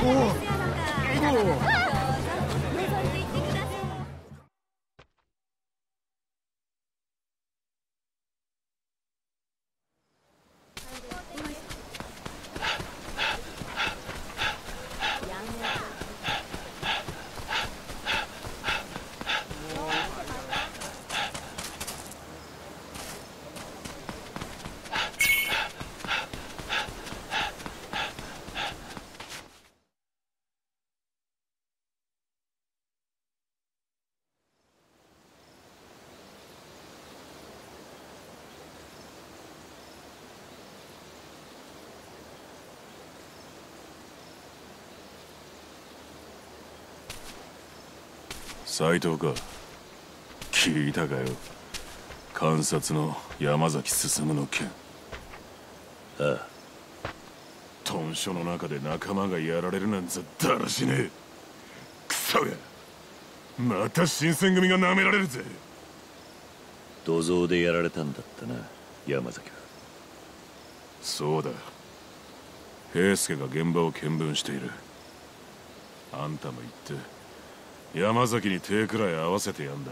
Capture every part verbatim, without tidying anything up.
斎藤か。聞いたかよ。監察の山崎進の件。 ああ。 豚書の中で仲間がやられるなんざだらしねえ。クソがまた新選組が舐められるぜ。 土蔵でやられたんだったな、山崎は。 そうだ。平助が現場を見聞している。あんたも言って山崎に手くらい合わせてやんだな。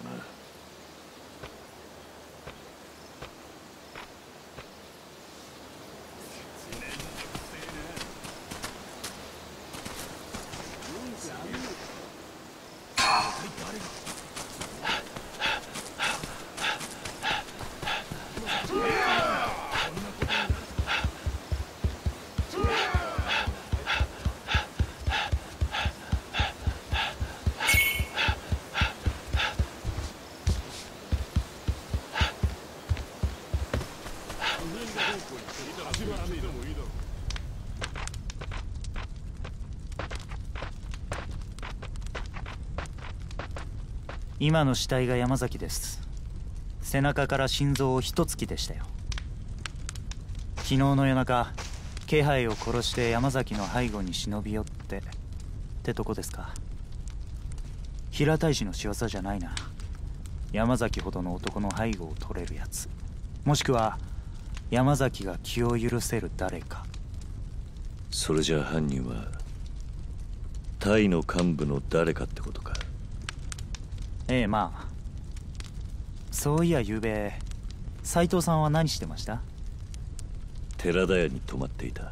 今の死体が山崎です。背中から心臓を一突きでしたよ。昨日の夜中、気配を殺して山崎の背後に忍び寄ってってとこですか。平大使の仕業じゃないな。山崎ほどの男の背後を取れるやつ、もしくは山崎が気を許せる誰か。 それじゃあ犯人はタイの幹部の誰かってことか。 ええ、まあ。そういやゆうべ斎藤さんは何してました？ 寺田屋に泊まっていた。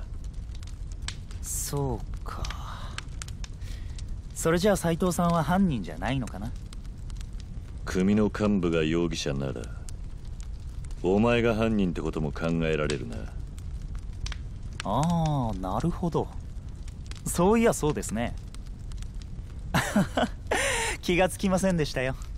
そうか。それじゃあ斎藤さんは犯人じゃないのかな？ 組の幹部が容疑者ならお前が犯人ってことも考えられるな。 ああ、なるほど。そういやそうですね。気がつきませんでしたよ。